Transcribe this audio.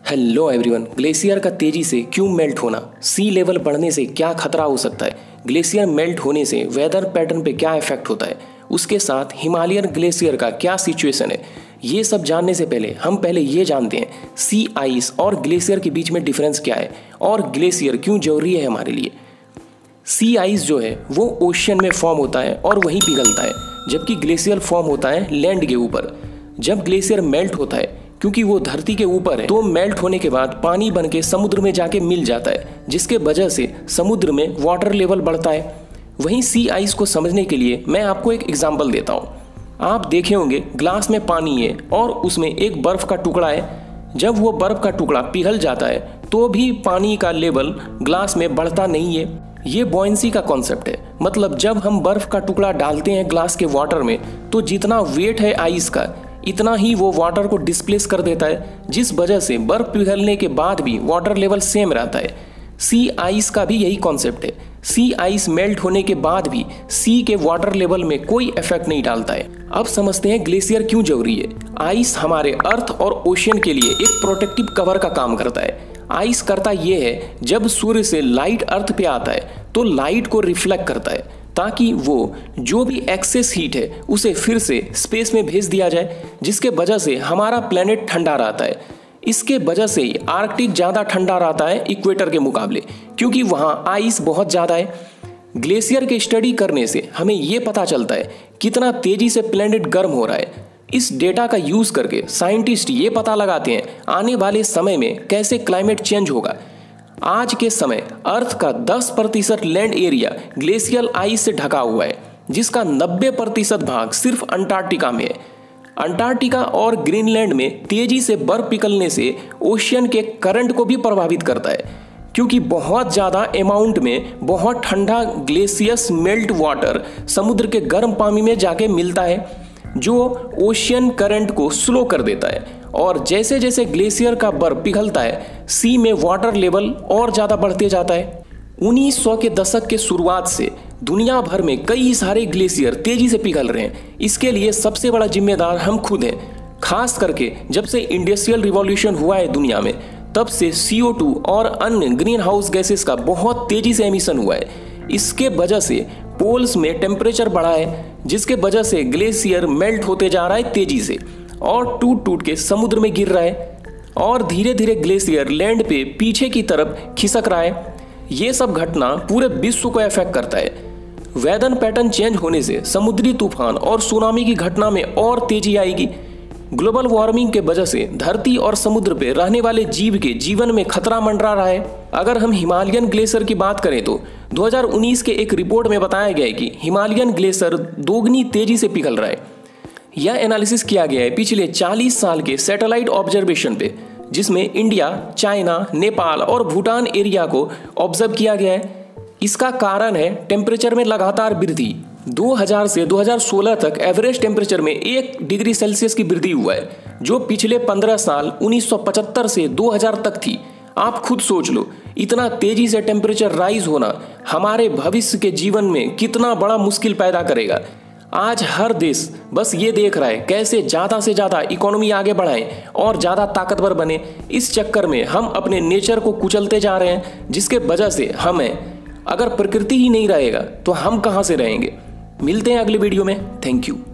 Hello everyone. Glacier का तेजी से क्यों मेल्ट होना, सी लेवल बढ़ने से क्या खतरा हो सकता है, ग्लेशियर मेल्ट होने से वेदर पैटर्न पे क्या इफेक्ट होता है, उसके साथ हिमालयन ग्लेशियर का क्या सिचुएशन है, ये सब जानने से पहले हम पहले ये जानते हैं सी आइस और ग्लेशियर के बीच में डिफरेंस क्या है और ग्लेशियर क्यों जरूरी है हमारे लिए। सी आइस जो है वो ओशियन में फॉर्म होता है और वहीं पिघलता है, जबकि ग्लेशियर फॉर्म होता है लैंड के ऊपर। जब ग्लेशियर मेल्ट होता है, क्योंकि वो धरती के ऊपर है, तो मेल्ट होने के बाद पानी बन के समुद्र में जाके मिल जाता है, जिसके वजह से समुद्र में वाटर लेवल बढ़ता है। वहीं सी आइस को समझने के लिए मैं आपको एक एग्जांपल देता हूँ। आप देखे होंगे ग्लास में पानी है और उसमें एक बर्फ का टुकड़ा है। जब वो बर्फ का टुकड़ा पिघल जाता है तो भी पानी का लेवल ग्लास में बढ़ता नहीं है। ये बॉयंसी का कॉन्सेप्ट है। मतलब जब हम बर्फ का टुकड़ा डालते हैं ग्लास के वाटर में, तो जितना वेट है आइस का इतना ही वो वाटर को डिस्प्लेस कर देता है, जिस वजह से बर्फ पिघलने के बाद भी वाटर लेवल सेम रहता है। सी आइस का भी यही कॉन्सेप्ट है। सी आइस मेल्ट होने के बाद भी सी के वाटर लेवल में कोई इफेक्ट नहीं डालता है। अब समझते हैं ग्लेशियर क्यों जरूरी है। आइस हमारे अर्थ और ओशियन के लिए एक प्रोटेक्टिव कवर का काम करता है। आइस करता ये है, जब सूर्य से लाइट अर्थ पे आता है तो लाइट को रिफ्लेक्ट करता है, ताकि वो जो भी एक्सेस हीट है उसे फिर से स्पेस में भेज दिया जाए, जिसके वजह से हमारा प्लेनेट ठंडा रहता है। इसके वजह से ही आर्कटिक ज़्यादा ठंडा रहता है इक्वेटर के मुकाबले, क्योंकि वहाँ आइस बहुत ज़्यादा है। ग्लेशियर के स्टडी करने से हमें ये पता चलता है कितना तेज़ी से प्लेनेट गर्म हो रहा है। इस डेटा का यूज़ करके साइंटिस्ट ये पता लगाते हैं आने वाले समय में कैसे क्लाइमेट चेंज होगा। आज के समय अर्थ का 10% लैंड एरिया ग्लेशियल आइस से ढका हुआ है, जिसका 90% भाग सिर्फ अंटार्कटिका में है। अंटार्कटिका और ग्रीनलैंड में तेजी से बर्फ पिघलने से ओशियन के करंट को भी प्रभावित करता है, क्योंकि बहुत ज़्यादा अमाउंट में बहुत ठंडा ग्लेशियस मेल्ट वाटर समुद्र के गर्म पानी में जाके मिलता है, जो ओशियन करंट को स्लो कर देता है। और जैसे जैसे ग्लेशियर का बर्फ पिघलता है, सी में वाटर लेवल और ज़्यादा बढ़ते जाता है। 1900 के दशक के शुरुआत से दुनिया भर में कई सारे ग्लेशियर तेजी से पिघल रहे हैं। इसके लिए सबसे बड़ा जिम्मेदार हम खुद हैं। खास करके जब से इंडस्ट्रियल रिवॉल्यूशन हुआ है दुनिया में, तब से CO2 और अन्य ग्रीन हाउस गैसेस का बहुत तेजी से एमिशन हुआ है। इसके वजह से पोल्स में टेम्परेचर बढ़ा है, जिसके वजह से ग्लेशियर मेल्ट होते जा रहा है तेजी से और टूट टूट के समुद्र में गिर रहा है, और धीरे धीरे ग्लेशियर लैंड पे पीछे की तरफ खिसक रहा है। ये सब घटना पूरे विश्व को इफेक्ट करता है। वेदर पैटर्न चेंज होने से समुद्री तूफान और सुनामी की घटना में और तेजी आएगी। ग्लोबल वार्मिंग के वजह से धरती और समुद्र पे रहने वाले जीव के जीवन में खतरा मंडरा रहा है। अगर हम हिमालयन ग्लेशियर की बात करें तो 2019 के एक रिपोर्ट में बताया गया है कि हिमालयन ग्लेशियर दोगुनी तेजी से पिघल रहा है। यह एनालिसिस किया गया है पिछले 40 साल के सैटेलाइट ऑब्जर्वेशन पे, जिसमें इंडिया, चाइना, नेपाल और भूटान एरिया को ऑब्जर्व किया गया है। इसका कारण है टेम्परेचर में लगातार वृद्धि। 2000 से 2016 तक एवरेज टेम्परेचर में 1 डिग्री सेल्सियस की वृद्धि हुआ है, जो पिछले 15 साल 1975 से 2000 तक थी। आप खुद सोच लो, इतना तेजी से टेम्परेचर राइज होना हमारे भविष्य के जीवन में कितना बड़ा मुश्किल पैदा करेगा। आज हर देश बस ये देख रहा है कैसे ज़्यादा से ज़्यादा इकोनॉमी आगे बढ़ाएं और ज़्यादा ताकतवर बने। इस चक्कर में हम अपने नेचर को कुचलते जा रहे हैं, जिसके वजह से हमें, अगर प्रकृति ही नहीं रहेगा तो हम कहाँ से रहेंगे। मिलते हैं अगले वीडियो में। Thank you.